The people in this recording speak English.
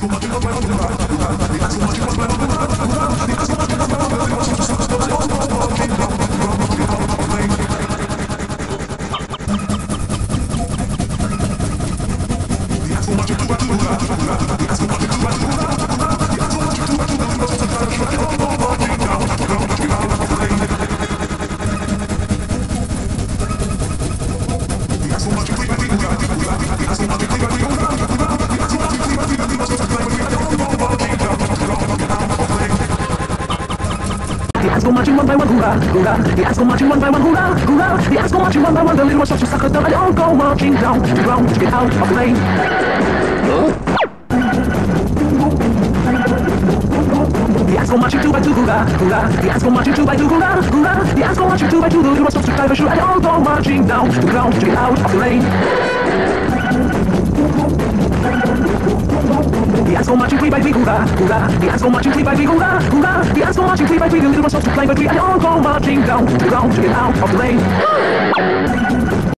Go marching one by one, hoorah, hoorah. The ants go marching one by one, hoorah, hoorah. The ants go marching one by one. The little ones start to sucker down, and they all go marching down to the ground to get out of the rain. The ants go marching two by two, hoorah, hoorah. The ants go marching two by two, hoorah, hoorah. The ants go marching two by two. The little ones start to climb a shoe, and they all go marching down to the ground to get out of the rain. The ants go marching three by three, hoorah, hoorah. The ants go marching three by three, hoorah, hoorah. The ants go marching three by three. The little ones start to climb a tree, and they all go marching down to the ground to get out of the rain.